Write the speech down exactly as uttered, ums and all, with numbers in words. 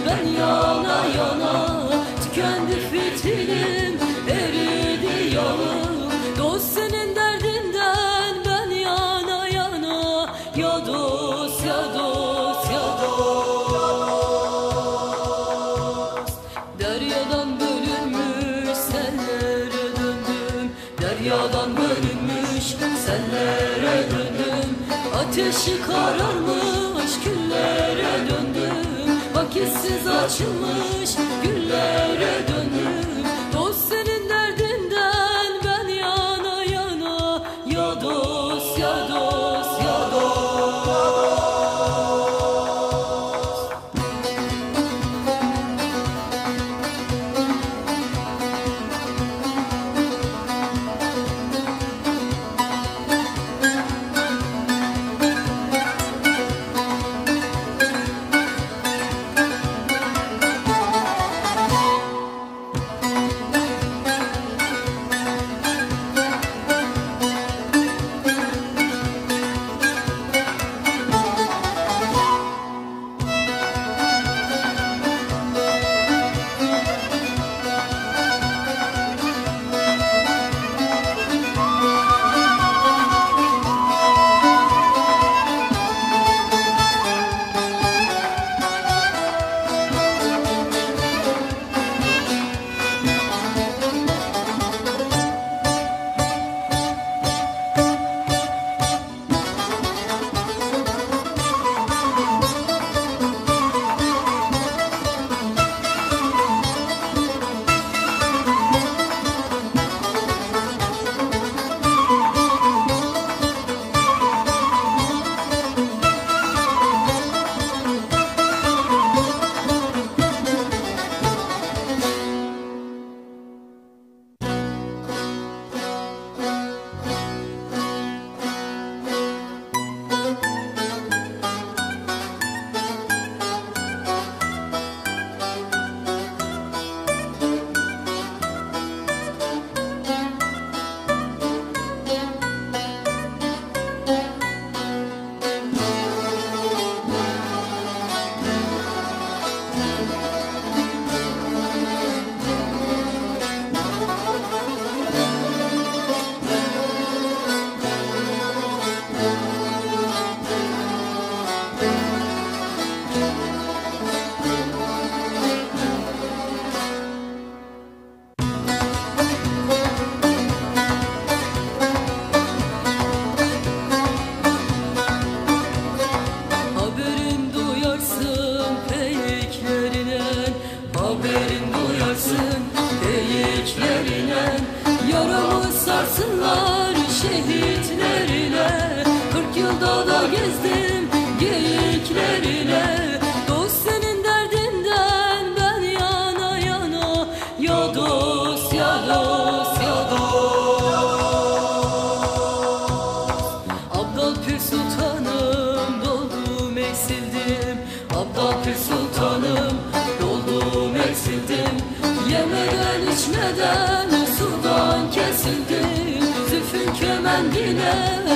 ben yana yana. Tükendi fitilim, eridi yağım. Dost senin derdinden ben yana yana. Ya dost, ya dost, ya dost. Deryadan bölünmüş sellere döndüm. Deryadan bölünmüş sellere döndüm. Ateşi kararmış küllere döndüm. Vakitsiz açılmış güllere döndüm. Dost senin derdinden ben yana yana. Ya dost, ya dost, ya dost. Haberin duyarsın deyiklerine. Yaramı sarsınlar şehitlerine. Kırk yılda da gezdim geyiklerine. Dost senin derdinden ben yana yana. Ya dost, ya dost, ya dost. Abdal Pir Sultanım doldum eksildim. Abdal Pir Sultanım doldum eksildim. Yemeden içmeden sudan kesildim. Zülfün kemendine